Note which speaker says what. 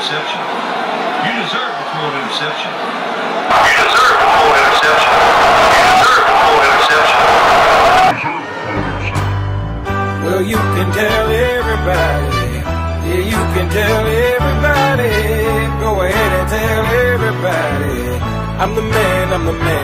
Speaker 1: interception. You deserve to throw an interception. You deserve to throw an interception. You deserve to throw an interception.
Speaker 2: Well, you can tell everybody. Yeah, you can tell everybody. Go ahead and tell everybody. I'm the man, I'm the man.